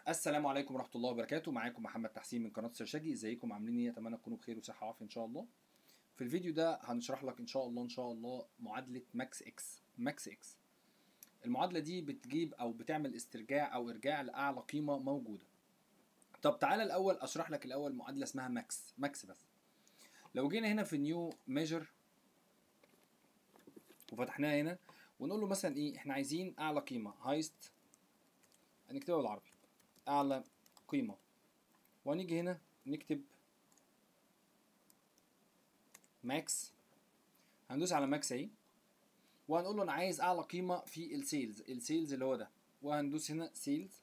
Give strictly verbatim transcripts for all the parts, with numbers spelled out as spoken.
السلام عليكم ورحمة الله وبركاته. معاكم محمد تحسين من قناة سرشاجي. ازيكم عاملين ايه؟ اتمنى تكونوا بخير وصحة وعافية ان شاء الله. في الفيديو ده هنشرح لك ان شاء الله ان شاء الله معادلة ماكس اكس. ماكس اكس المعادلة دي بتجيب او بتعمل استرجاع او ارجاع لاعلى قيمة موجودة. طب تعالى الاول اشرح لك الاول معادلة اسمها ماكس. ماكس بس لو جينا هنا في نيو ميجر وفتحناها هنا ونقول له مثلا ايه، احنا عايزين اعلى قيمة هايست، هنكتبها بالعربي اعلى قيمة، وهنيجي هنا نكتب ماكس، هندوس على ماكس اهي وهنقول له انا عايز اعلى قيمه في السيلز. السيلز اللي هو ده، وهندوس هنا سيلز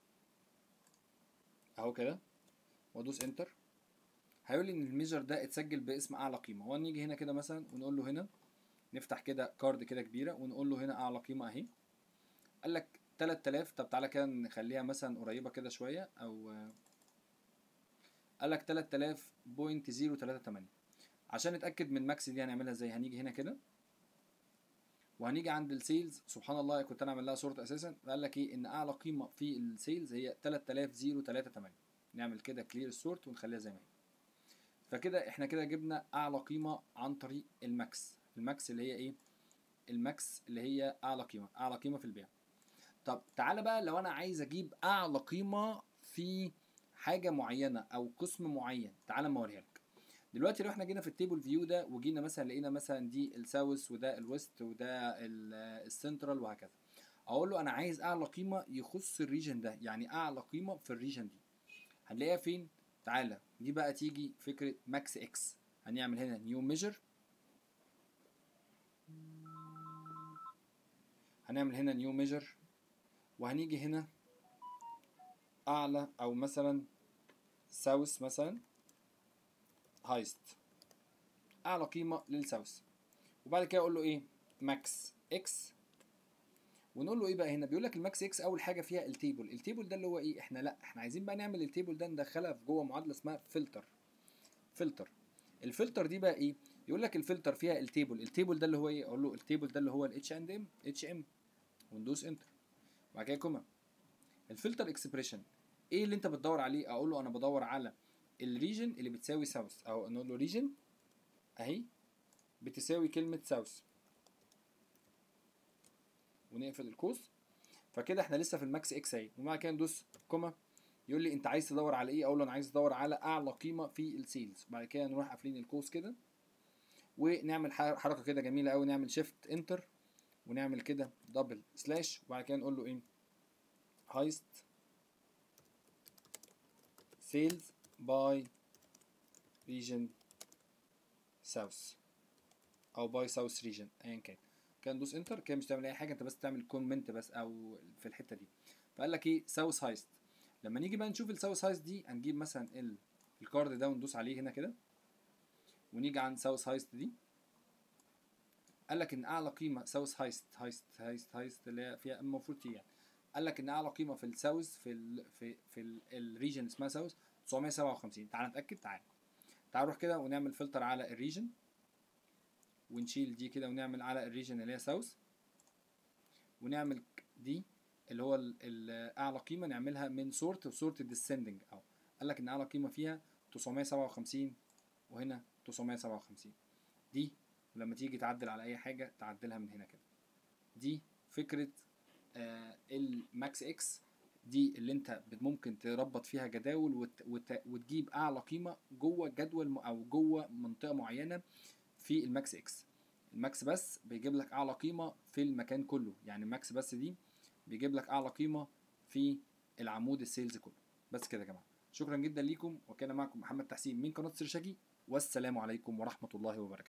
اهو كده وادوس انتر. هيقول لي ان الميجر ده اتسجل باسم اعلى قيمه، وهنيجي هنا كده مثلا ونقول له هنا نفتح كده كارد كده كبيره ونقول له هنا اعلى قيمه اهي. قال لك تلات آلاف. طب تعالى كده نخليها مثلا قريبه كده شويه، او قال لك تلات آلاف بوينت زيرو تلاتة تمانية. عشان نتاكد من الماكس دي هنعملها ازاي؟ هنيجي هنا كده وهنيجي عند السيلز. سبحان الله كنت انا عامل لها صورة اساسا. قال لك ايه؟ ان اعلى قيمه في السيلز هي تلات آلاف وتلاتة تمانية. نعمل كده كلير السورت ونخليها زي ما هي. فكده احنا كده جبنا اعلى قيمه عن طريق الماكس. الماكس اللي هي ايه؟ الماكس اللي هي اعلى قيمه، اعلى قيمه في البيع. طب تعالى بقى لو انا عايز اجيب اعلى قيمه في حاجه معينه او قسم معين، تعالى اما اوريها لك. دلوقتي لو احنا جينا في التيبل فيو ده وجينا مثلا لقينا مثلا دي الساوث وده الويست وده السنترال وهكذا، اقول له انا عايز اعلى قيمه يخص الريجن ده، يعني اعلى قيمه في الريجن دي. هنلاقيها فين؟ تعالى دي بقى تيجي فكره ماكس اكس. هنعمل هنا نيو ميجر، هنعمل هنا نيو ميجر وهنيجي هنا اعلى او مثلا ساوث مثلا هايست، اعلى قيمه للساوث. وبعد كده اقول له ايه؟ ماكس اكس. ونقول له ايه بقى هنا؟ بيقول لك الماكس اكس اول حاجه فيها التيبل. التيبل ده اللي هو ايه؟ احنا لا احنا عايزين بقى نعمل التيبل ده ندخلها في جوه معادله اسمها فلتر. فلتر الفلتر دي بقى ايه؟ يقول لك الفلتر فيها التيبل. التيبل ده اللي هو ايه؟ اقول له التيبل ده اللي هو الاتش اند ام اتش ام وندوس انتر وبعد كده كوما. الفلتر اكسبريشن ايه اللي انت بتدور عليه؟ اقول له انا بدور على الريجن اللي بتساوي ساوث، او نقول له ريجن اهي بتساوي كلمه ساوث ونقفل القوس. فكده احنا لسه في الماكس اكس اهي، وبعد كده ندوس كوما. يقول لي انت عايز تدور على ايه؟ اقول له انا عايز ادور على اعلى قيمه في السيلز. بعد كده نروح قافلين القوس كده ونعمل حركه كده جميله قوي، نعمل شيفت انتر ونعمل كده دبل سلاش وبعد كده نقول له ايه؟ هايست سيلز باي ريجن ساوث او باي ساوث ريجن ايا كان. كده ندوس انتر. كده مش تعمل اي حاجه، انت بس تعمل كومنت بس او في الحته دي. فقال لك ايه؟ ساوث هايست. لما نيجي بقى نشوف الساوث هايست دي هنجيب مثلا ال الكارد ده وندوس عليه هنا كده ونيجي عند ساوث هايست دي. قال لك ان اعلى قيمه ساوث هايست هايست هايست هايست اللي هي فيها المفروض تيجي يعني. قال لك ان اعلى قيمه في الساوث في ال في في الريجن اسمها ساوث تسعمية سبعة وخمسين. تعال نتاكد. تعال تعال نروح كده ونعمل فلتر على الريجن ونشيل دي كده ونعمل على الريجن اللي هي ساوث ونعمل دي اللي هو الاعلى قيمه نعملها من سورت وسورت ديسندنج. او قال لك ان اعلى قيمه فيها تسعمية سبعة وخمسين وهنا تسعمية سبعة وخمسين دي. ولما تيجي تعدل على اي حاجه تعدلها من هنا كده. دي فكره آه الماكس اكس دي اللي انت ممكن تربط فيها جداول وت وت وتجيب اعلى قيمه جوه جدول او جوه منطقه معينه في الماكس اكس. الماكس بس بيجيب لك اعلى قيمه في المكان كله، يعني الماكس بس دي بيجيب لك اعلى قيمه في العمود السيلز كله. بس كده يا جماعه، شكرا جدا ليكم، وكان معكم محمد تحسين من قناه سرشاجي، والسلام عليكم ورحمه الله وبركاته.